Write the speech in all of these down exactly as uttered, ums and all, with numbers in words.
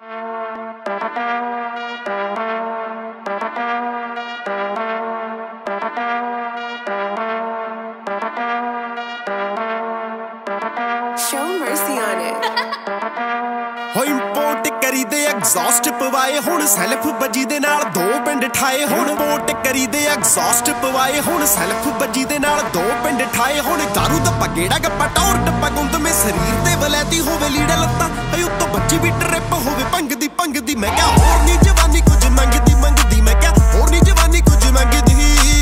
Show mercy on it. हो import करी दे एग्जॉस्ट पवाए हुण सैल्फ बजी दे नाल दो पिंड ठाए हुण इंपोर्ट करी दे एग्जॉस्ट पवाए हुण सैल्फ बजी दे नाल दो पिंड ठाए हुण दारू दा पगेड़ा गप्पा टौर टप्पा गुंद में शरीर ते वलैती होवे लीड़ा लत्ता अय उत्तों बच्ची भी ट्रिप होवे भंगदी भंगदी मैं क्या होर नी जवानी कुछ मंगदी मंगदी मैं क्या होर नी जवानी कुछ मंगदी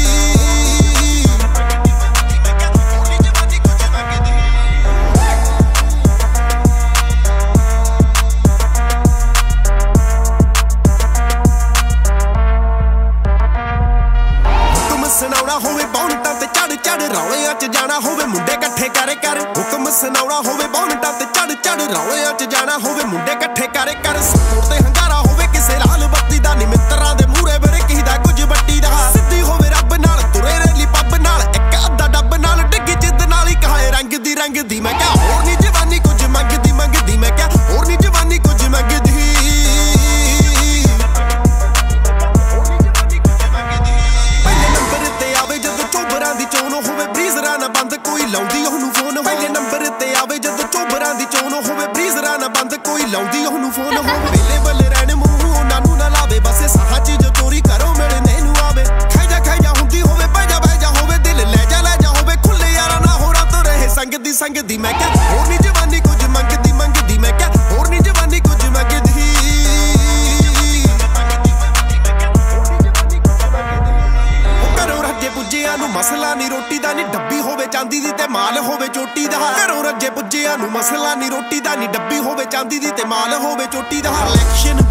सुनाउणा होवे बौनटां ते चढ़ चढ़ रौलियां च जाना होवे मुंडे कट्ठे करे कर हुक्म सुनाउणा होवे बौनटां ते चढ़ चढ़ रौलियां च जाना होवे मुंडे कट्ठे करे कर सपोर्ट ते हंगारा होवे किसे लाल बत्ती दा नी मित्तरां दे मूरे बड़े किदा कुछ बट्टी दा सिੱਧੀ होवे रब नाल तुरे रेली पब नाल इक अद्धा डब नाल डिग्गी जिद्द नाल ही कहाए रंग दी रंग दी मैं क्या होर नी जवानी कुछ मंगदी मंगदी मैं क्या होर नी जवानी कुछ मंगदी ਲਾਉਂਦੀ ਉਹਨੂੰ ਫੋਨ ਪਹਿਲੇ ਨੰਬਰ ਤੇ ਆਵੇ ਜਦੋਂ ਚੋਬਰਾਂ ਦੀ ਚੋਣ ਹੋਵੇ ਬਰੀਜ਼ਰਾਂ ਨਾ ਬੰਦ ਕੋਈ ਲਾਉਂਦੀ ਉਹਨੂੰ ਫੋਨ ਹੋਵੇ ਵੇਲੇ ਬੱਲੇ ਰਹਿਣ ਮੂੰਹ ਉਹਨਾਂ ਨੂੰ ਨਾ ਲਾਵੇ ਬਸ ਸਾਹਾਂ ਚ ਜੋ ਚੋਰੀ ਕਰੋ ਮਿਲਣੇ ਨੂੰ ਆਵੇ ਖਾਜਾ ਖਾਜਾ ਹੁੰਦੀ ਹੋਵੇ ਬੈਜਾ ਬੈਜਾ ਹੋਵੇ ਦਿਲ ਲੈ ਜਾ ਲੈ ਜਾ ਹੋਵੇ ਖੁੱਲੇ ਯਾਰਾਂ ਨਾ ਹੋਰਾਂ ਤੋਂ ਰਹੇ ਸੰਗ ਦੀ ਸੰਗ ਦੀ ਮੈਂ ਕਿਹਾ ਹੋਰ ਨੀ ਜਵਾਨੀ ਕੁਝ ਮੰਗਦੀ ਮੰਗਦੀ ਮੈਂ ਕਿਹਾ ਹੋਰ ਨੀ ਜਵਾਨੀ ਕੁਝ ਮੰਗਦੀ ਪੁੱਜਿਆਂ ਨੂੰ ਮਸਲਾ ਨੀ ਰੋਟੀ ਦਾ ਨੀ ਡੱਬੀ ਹੋਵੇ ਚਾਂਦੀ ਦੀ ਤੇ ਮਾਲ ਹੋਵੇ ਚੋਟੀ ਦਾ ਘਰੋਂ ਰੱਜੇ ਪੁੱਜਿਆਂ ਨੂੰ ਮਸਲਾ ਨੀ ਰੋਟੀ ਦਾ ਨੀ ਡੱਬੀ ਹੋਵੇ ਚਾਂਦੀ ਦੀ ਤੇ ਮਾਲ ਹੋਵੇ ਚੋਟੀ ਦਾ ਇਲੈਕਸ਼ਨ